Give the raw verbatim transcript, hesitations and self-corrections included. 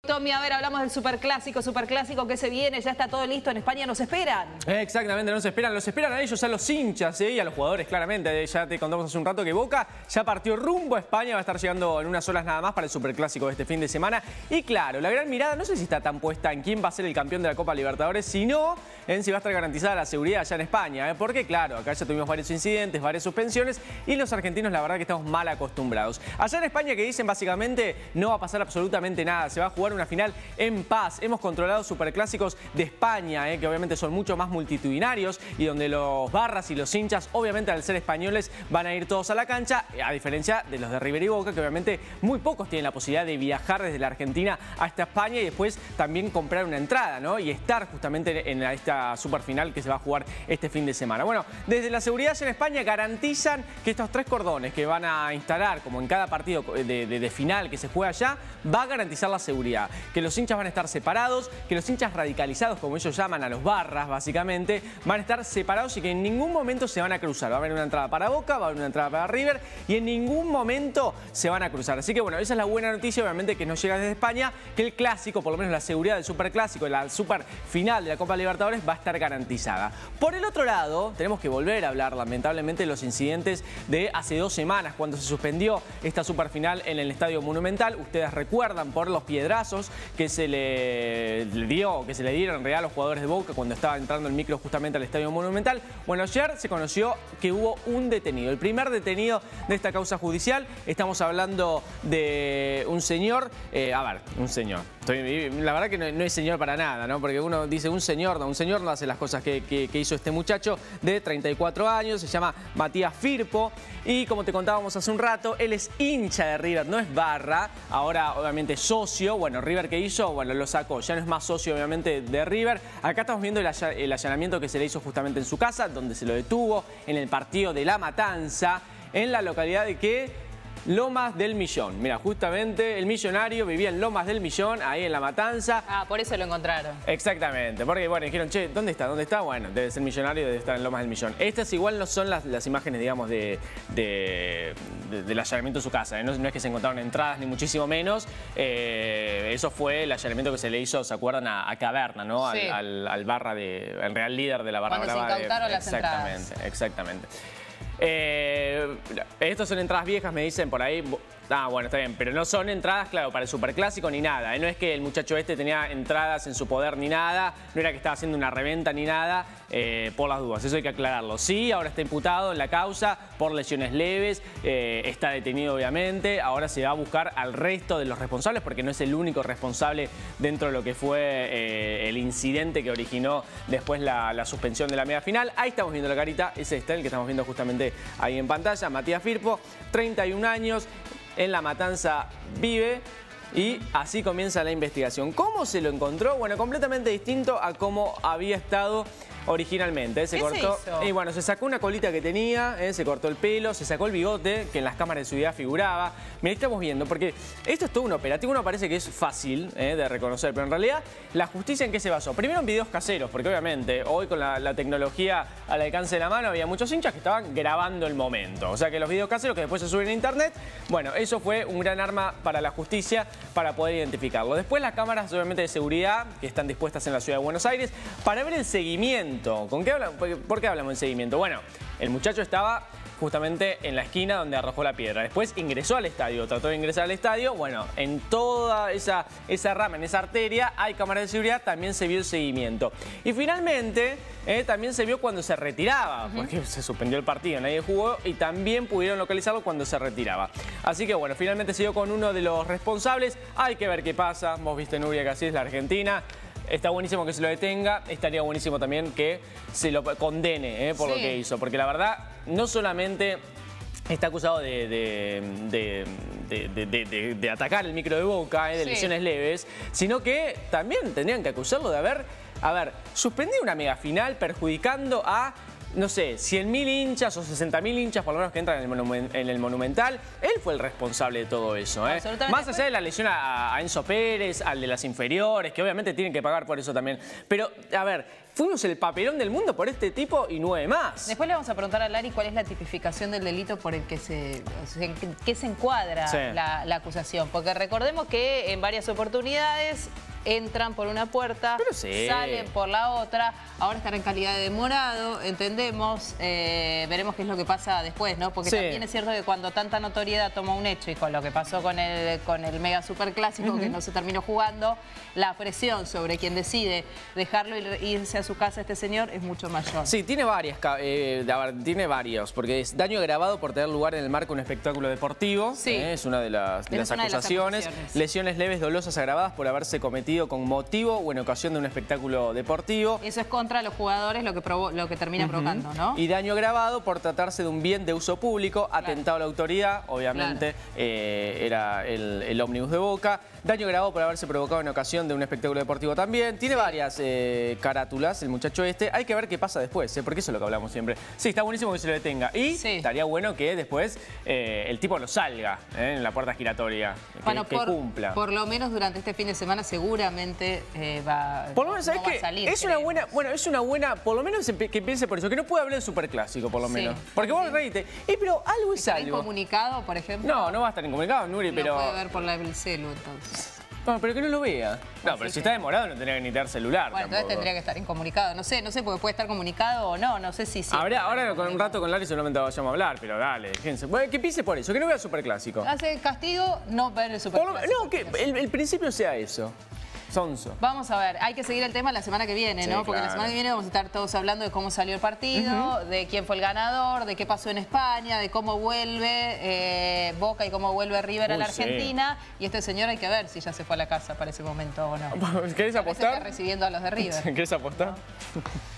Tommy, a ver, hablamos del superclásico, superclásico que se viene, ya está todo listo, en España nos esperan. Exactamente, nos esperan, los esperan a ellos, a los hinchas ¿eh? y a los jugadores, claramente. Ya te contamos hace un rato que Boca ya partió rumbo a España, va a estar llegando en unas horas nada más para el superclásico de este fin de semana. Y claro, la gran mirada no sé si está tan puesta en quién va a ser el campeón de la Copa Libertadores, sino en si va a estar garantizada la seguridad allá en España. ¿eh? Porque claro, acá ya tuvimos varios incidentes, varias suspensiones y los argentinos la verdad que estamos mal acostumbrados. Allá en España que dicen básicamente no va a pasar absolutamente nada, se va a jugar una final en paz. Hemos controlado superclásicos de España, eh, que obviamente son mucho más multitudinarios y donde los barras y los hinchas, obviamente al ser españoles, van a ir todos a la cancha, a diferencia de los de River y Boca, que obviamente muy pocos tienen la posibilidad de viajar desde la Argentina hasta España y después también comprar una entrada, ¿no? Y estar justamente en esta superfinal que se va a jugar este fin de semana. Bueno, desde la seguridad en España garantizan que estos tres cordones que van a instalar, como en cada partido de, de, de final que se juega allá, va a garantizar la seguridad. Que los hinchas van a estar separados, que los hinchas radicalizados, como ellos llaman a los barras, básicamente, van a estar separados y que en ningún momento se van a cruzar. Va a haber una entrada para Boca, va a haber una entrada para River y en ningún momento se van a cruzar. Así que bueno, esa es la buena noticia, obviamente, que nos llega desde España, que el clásico, por lo menos la seguridad del superclásico, la super final de la Copa Libertadores, va a estar garantizada. Por el otro lado, tenemos que volver a hablar, lamentablemente, de los incidentes de hace dos semanas, cuando se suspendió esta superfinal en el Estadio Monumental. Ustedes recuerdan por los piedrazos que se le, le dio, que se le dieron en realidad a los jugadores de Boca cuando estaba entrando el micro justamente al Estadio Monumental. Bueno, ayer se conoció que hubo un detenido, el primer detenido de esta causa judicial. Estamos hablando de un señor, eh, a ver, un señor. Estoy, la verdad que no, no es señor para nada, ¿no? Porque uno dice un señor, no, un señor no hace las cosas que, que, que hizo este muchacho de treinta y cuatro años, se llama Matías Firpo y como te contábamos hace un rato, él es hincha de River, no es barra, ahora obviamente socio. Bueno, River ¿qué hizo? Bueno, lo sacó, ya no es más socio obviamente de River. Acá estamos viendo el, all el allanamiento que se le hizo justamente en su casa, donde se lo detuvo en el partido de La Matanza, en la localidad de ¿qué? Lomas del Millón. Mira, justamente el millonario vivía en Lomas del Millón, ahí en La Matanza. Ah, por eso lo encontraron. Exactamente, porque bueno, dijeron, che, ¿dónde está? ¿Dónde está? Bueno, debe ser millonario, debe estar en Lomas del Millón. Estas igual no son las, las imágenes, digamos, de, de, de, del allanamiento de su casa, ¿eh? no, no es que se encontraron entradas, ni muchísimo menos. Eh, eso fue el allanamiento que se le hizo, ¿se acuerdan? A, a Caverna, ¿no? Al, sí. al, al barra de, al real líder de la barra Cuando brava. se incautaron de, las exactamente, entradas. Exactamente. Eh, estos son entradas viejas, me dicen por ahí. Ah, bueno, está bien, pero no son entradas, claro, para el superclásico ni nada, ¿eh? No es que el muchacho este tenía entradas en su poder ni nada, no era que estaba haciendo una reventa ni nada, eh, por las dudas, eso hay que aclararlo. Sí, ahora está imputado en la causa por lesiones leves, eh, está detenido obviamente, ahora se va a buscar al resto de los responsables porque no es el único responsable dentro de lo que fue eh, el incidente que originó después la, la suspensión de la media final. Ahí estamos viendo la carita, es este el que estamos viendo justamente ahí en pantalla, Matías Firpo, treinta y un años. En La Matanza vive y así comienza la investigación. ¿Cómo se lo encontró? Bueno, completamente distinto a cómo había estado originalmente. ¿eh? Se ¿Qué cortó, se hizo? Y bueno, se sacó una colita que tenía, ¿eh? Se cortó el pelo, se sacó el bigote, que en las cámaras de seguridad figuraba. Mirá, estamos viendo, porque esto es todo un operativo, uno parece que es fácil ¿eh? de reconocer, pero en realidad, ¿la justicia en qué se basó? Primero en videos caseros, porque obviamente hoy con la, la tecnología al alcance de la mano había muchos hinchas que estaban grabando el momento. O sea que los videos caseros que después se suben a internet, bueno, eso fue un gran arma para la justicia para poder identificarlo. Después las cámaras obviamente de seguridad que están dispuestas en la ciudad de Buenos Aires para ver el seguimiento. ¿Con qué hablan? ¿Por qué hablamos de seguimiento? Bueno, el muchacho estaba justamente en la esquina donde arrojó la piedra. Después ingresó al estadio, trató de ingresar al estadio. Bueno, en toda esa, esa rama, en esa arteria, hay cámaras de seguridad, también se vio el seguimiento. Y finalmente, eh, también se vio cuando se retiraba, uh-huh. porque se suspendió el partido, nadie jugó, y también pudieron localizarlo cuando se retiraba. Así que bueno, finalmente se dio con uno de los responsables. Hay que ver qué pasa. Vos viste, Nuria, que así es la Argentina. Está buenísimo que se lo detenga, estaría buenísimo también que se lo condene eh, por sí. lo que hizo. Porque la verdad, no solamente está acusado de, de, de, de, de, de, de, de atacar el micro de Boca, eh, de sí. lesiones leves, sino que también tendrían que acusarlo de haber, a ver, suspendido una mega final perjudicando a no sé, cien mil hinchas o sesenta mil hinchas por lo menos que entran en el, monumen, en el Monumental. Él fue el responsable de todo eso, ¿eh? Más allá de la lesión a, a Enzo Pérez, al de las inferiores, que obviamente tienen que pagar por eso también. Pero, a ver... Fuimos el papelón del mundo por este tipo y nueve más. Después le vamos a preguntar a Lari cuál es la tipificación del delito por el que se, en qué se encuadra sí. la, la acusación. Porque recordemos que en varias oportunidades entran por una puerta, sí. salen por la otra. Ahora están en calidad de demorado, entendemos. Eh, veremos qué es lo que pasa después, ¿no? Porque sí. también es cierto que cuando tanta notoriedad toma un hecho y con lo que pasó con el, con el mega superclásico uh-huh. que no se terminó jugando, la presión sobre quien decide dejarlo ir, irse a su casa este señor es mucho mayor. Sí, tiene varias, eh, tiene varios, porque es daño agravado por tener lugar en el marco de un espectáculo deportivo, sí. eh, es una de las, de las acusaciones. De las lesiones leves dolosas agravadas por haberse cometido con motivo o en ocasión de un espectáculo deportivo. Eso es contra los jugadores lo que, provo lo que termina uh-huh. provocando, ¿no? Y daño agravado por tratarse de un bien de uso público, claro. atentado a la autoridad, obviamente claro. eh, era el, el ómnibus de Boca. Daño agravado por haberse provocado en ocasión de un espectáculo deportivo también. Tiene varias eh, carátulas el muchacho este. Hay que ver qué pasa después, ¿eh? Porque eso es lo que hablamos siempre. Sí, está buenísimo que se lo detenga. Y sí. estaría bueno que después eh, el tipo no salga ¿eh? en la puerta giratoria. Bueno, que, por, que cumpla. Por lo menos durante este fin de semana seguramente eh, va, por lo menos, no, ¿sabes no va qué? a salir. Es una buena, bueno, es una buena, por lo menos que piense por eso, que no puede hablar de superclásico, por lo menos. Sí. Porque vos reíte. Eh, pero algo es algo. ¿Está incomunicado, por ejemplo? No, no va a estar incomunicado, Nuri, pero... Lo puede ver por la del celu, entonces. No, pero que no lo vea. No, Así pero si que... está demorado no tendría que ni tener celular. Bueno, tampoco. Entonces tendría que estar incomunicado. No sé, no sé, porque puede estar comunicado o no. No sé si sí. Habrá, ahora con un rato con Lari solamente vayamos a hablar, pero dale, fíjense. Bueno, que pise por eso, que no vea superclásico. Hace castigo no ver el superclásico. No, que el, el principio sea eso. Sonso. Vamos a ver, hay que seguir el tema la semana que viene, sí, ¿no? Porque claro. la semana que viene vamos a estar todos hablando de cómo salió el partido, uh-huh. de quién fue el ganador, de qué pasó en España, de cómo vuelve eh, Boca y cómo vuelve River Uy, a la Argentina. Sí. Y este señor hay que ver si ya se fue a la casa para ese momento o no. ¿Querés apostar? Está recibiendo a los de River. ¿Querés apostar? ¿No?